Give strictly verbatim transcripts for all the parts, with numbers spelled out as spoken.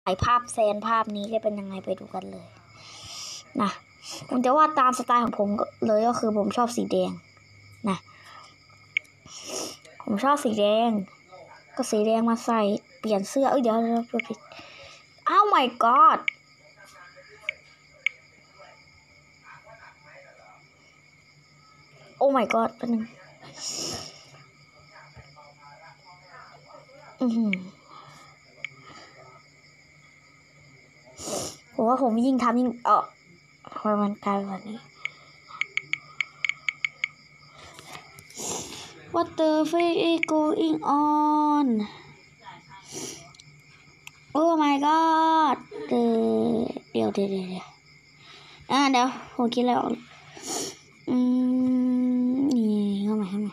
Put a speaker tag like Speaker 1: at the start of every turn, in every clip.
Speaker 1: ภาพแซนภาพนี้จะเป็นยังไงไปดูกันเลยนะผมจะวาดตามสไตล์ของผมเลยก็คือผมชอบสีแดงนะผมชอบสีแดงก็สีแดงมาใส่เปลี่ยนเสื้อเอ้ยเดี๋ยวเดี๋ยวผิดอ้าว my god โอ้ my god แป๊บนึงอือหือผมว่าผมยิ่งทำยิ่งเออทำไมมันกลายเป็นแบบนี้ What the fuck is going on Oh my god เดี๋ยวเดี๋ยวเดี๋ยวเดี๋ยวอ่ะเดี๋ยวผมคิดแล้วอืมนี่เข้ามาเข้ามา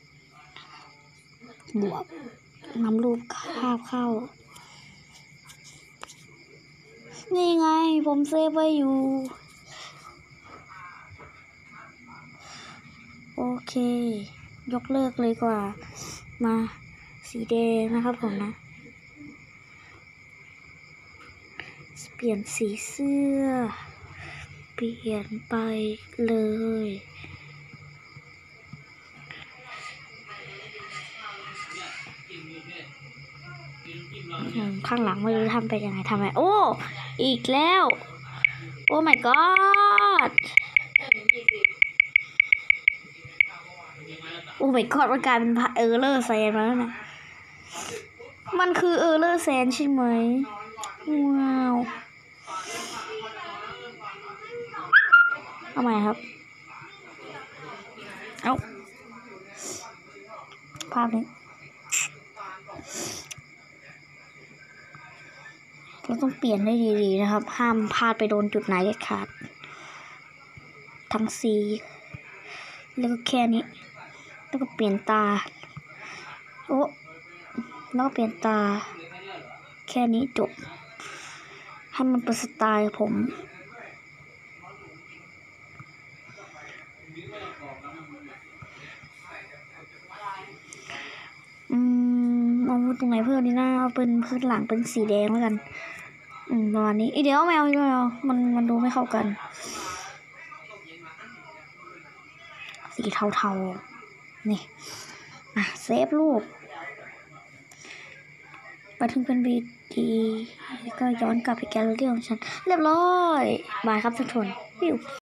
Speaker 1: บวกนำรูปภาพเข้านี่ไงผมเซฟไว้อยู่โอเคยกเลิกเลยกว่ามาสีแดงนะครับผมนะเปลี่ยนสีเสื้อเปลี่ยนไปเลยข้างหลังไม่รู้ทำไปยังไงทำไมโอ้อีกแล้วโอ้ my god โอ้ my god มันกลายเป็นเออร์เลอร์แซนมาแล้วนะมันคือเออร์เลอร์แซนใช่ไหมว้าวเอาใหม่ครับเอาภาพนี้เราต้องเปลี่ยนได้ดีๆนะครับห้ามพลาดไปโดนจุดไหนเด็ดขาดทั้งสีแล้วก็แค่นี้แล้วก็เปลี่ยนตาโอ้แล้วก็เปลี่ยนตาแค่นี้จบให้มันเป็นสไตล์ผมอืมเอาตรงไหนเพิ่มดีนะเอาเป็นพื้นหลังเป็นสีแดงแล้วกันอืมประมาณนี้อีเดี๋ยวแมวแมวมันมันดูไม่เข้ากันสีเทาๆนี่อ่ะเซฟรูปไปถึงเป็นวีดีก็ย้อนกลับไปแกลเลอรี่ของฉันเรียบร้อยบายครับทุกคน